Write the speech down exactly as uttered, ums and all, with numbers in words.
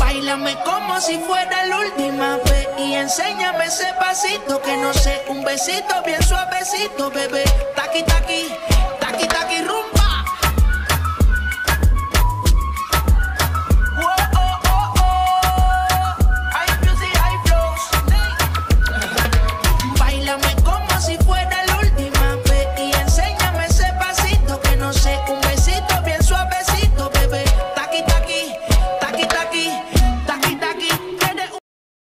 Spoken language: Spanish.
Báilame como si fuera la última vez y enséñame ese pasito que no sé, un besito bien suavecito, bebé. Taqui, taqui.